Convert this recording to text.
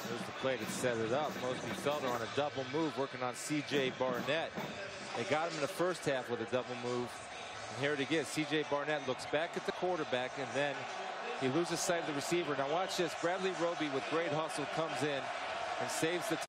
There's the play to set it up. Mosby Felder on a double move, working on C.J. Barnett. They got him in the first half with a double move. And here it again. C.J. Barnett looks back at the quarterback, and then he loses sight of the receiver. Now watch this. Bradley Roby with great hustle comes in and saves the